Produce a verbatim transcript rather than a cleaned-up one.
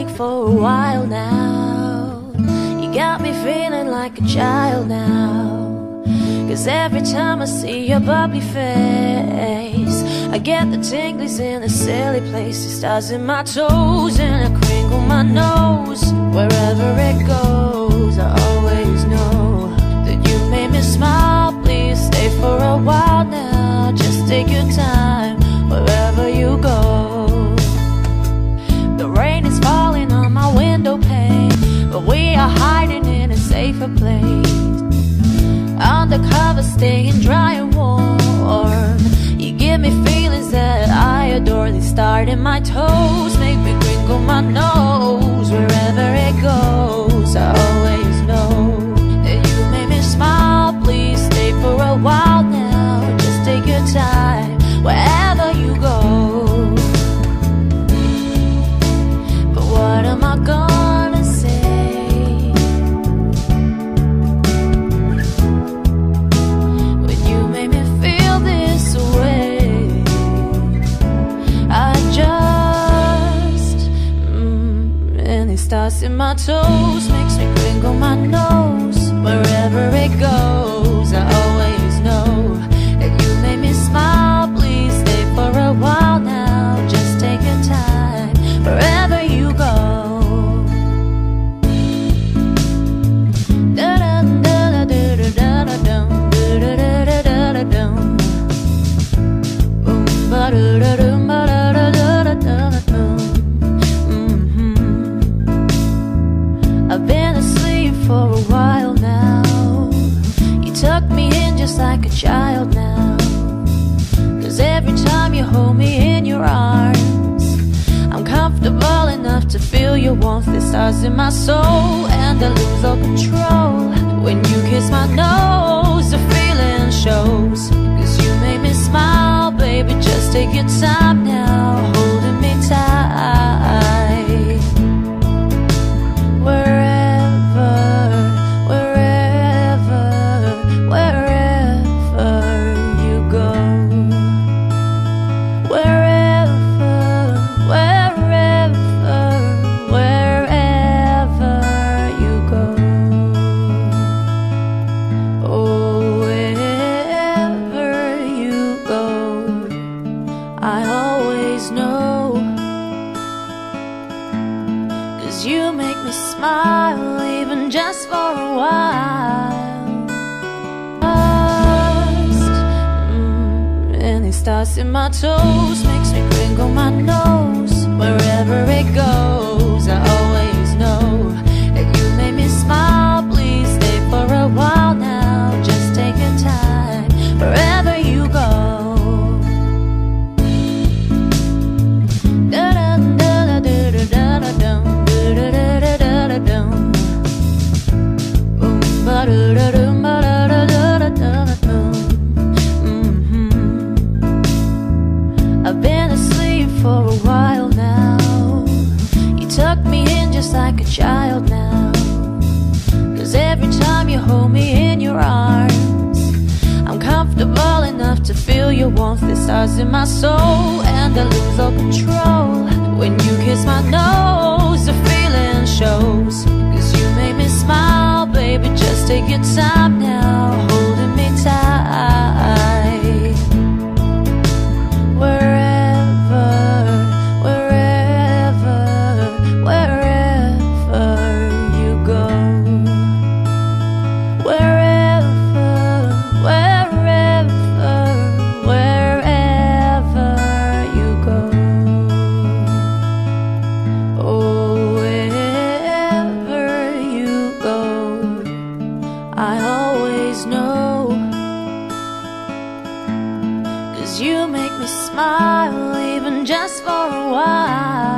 think for a while now. You got me feeling like a child now. Cause every time I see your bubbly face, I get the tinglies in a silly place. It starts in my toes and I crinkle my nose. Wherever it goes, I always know that you made me smile. Please stay for a while now. Just take your time wherever you go. The rain is falling on my window pane, but we are hiding in a safer place. Undercover, staying dry and warm. You give me feelings that I adore. They start in my toes, make me crinkle my nose. Wherever it goes, I always know that you made me smile. Please stay for a while now. Just take your time wherever you go. But what am I gonna say? When you made me feel this way, I just mm, and it starts in my toes, makes me crinkle my nose. Wherever it goes, I always know that you made me smile. Please stay for a while now. Just take your time wherever you go. I've been asleep for a while now. You tuck me in just like a child now. Cause every time you hold me in your arms, I'm comfortable enough to feel your warmth. It starts in my soul and I lose all control. When you kiss my nose, the feeling shows. Cause you made me smile, baby, just take your time now, holding me tight. Wherever, wherever, wherever you go. Wherever, wherever, wherever you go. Oh, wherever you go, I always know. Cause you make me smile, even just for a while. Just, mm, and it starts in my toes, makes me crinkle my nose. Wherever it goes, I always know that you made me smile. Please stay for a while now. Just take your time wherever you go. I've been asleep for a while now. You tuck me in just like a child now. Cause every time you hold me in your arms, I'm comfortable enough to feel your warmth. It starts in my soul and I lose all control. When you kiss my nose, the feeling shows. Cause you made me smile, baby, just take your time now, holding me tight. Wherever, wherever, wherever you go. Wherever, wherever, wherever you go. Oh, wherever you go, I always know. Cause you make me smile, even just for a while.